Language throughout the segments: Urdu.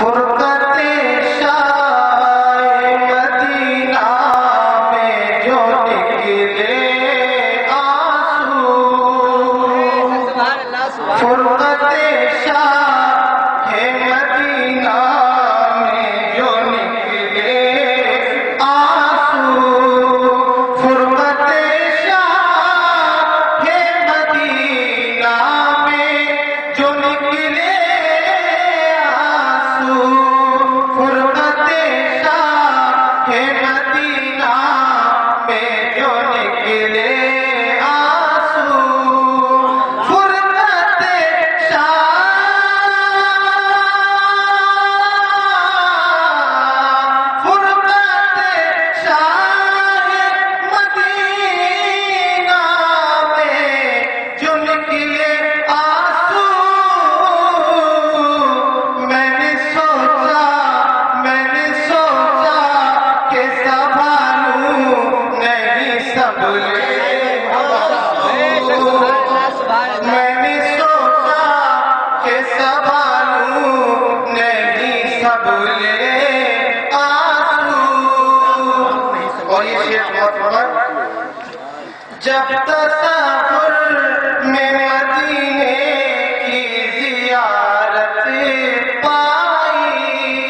جب تصور میں مدینے کی زیارت پائی،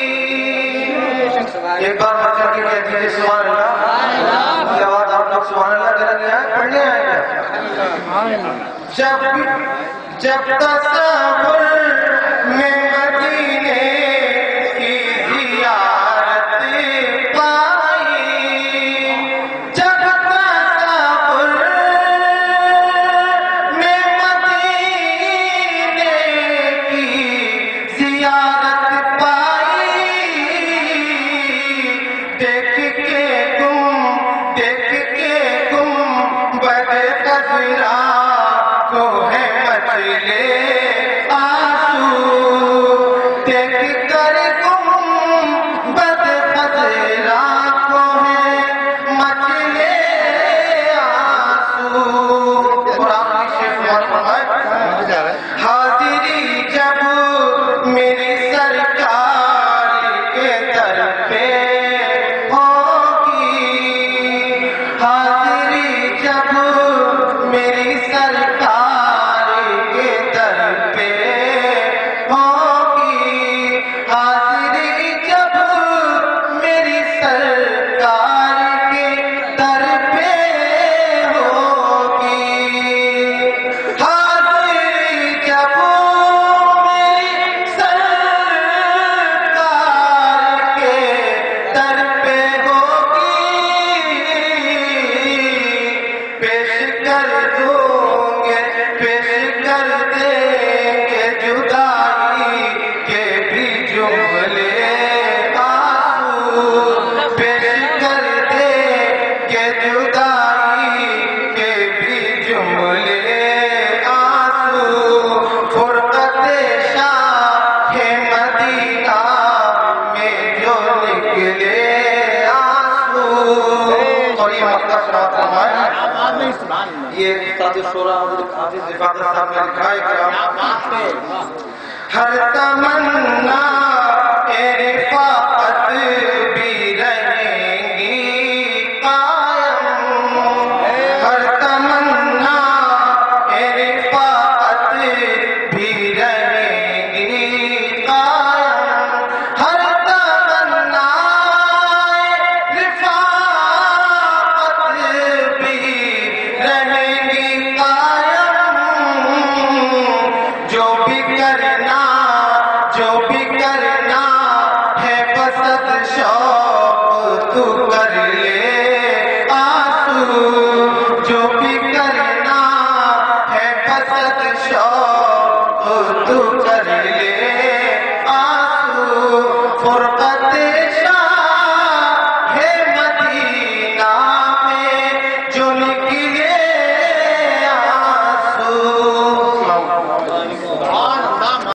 ایک بار بچہ کے کہتی ہے سبحان اللہ، یہ آواز آپ لوگ سبحان اللہ کرنے آئے پڑھنے آئے گا. جب تصور میں مدینے کی زیارت پائی، جب تصور میں مدینے کی زیارت پائی، دیکھ کے گم بڑے خزرا کو ہے مچلے آنسو، دیکھ کر گم بد خزرا کو ہے مچلے آنسو. اور آپ کی شیخ فرمائے حاضری جب میری سرکار کے در پہ ہوگی، حاضری جب میری سرکار کے در پہ ہوگی، حاضری جب میری سرکار کے در پہ ہوگی، حاضری جب میری سرکار کے در پہ ہوگی، پیش کر دوں گے، پیش کر دیں گے جدائی کے بھی جملے آنسو، پیش کر دیں گے جدائی کے بھی جملے آنسو. فرقت شاہ مدینہ میں جو نکلے آنسو. اور یہ مطلب شاہ فرمائے، یہ استاد شورا حافظ رفاقت صاحب نے لکھا ہے کہ ہر تمنا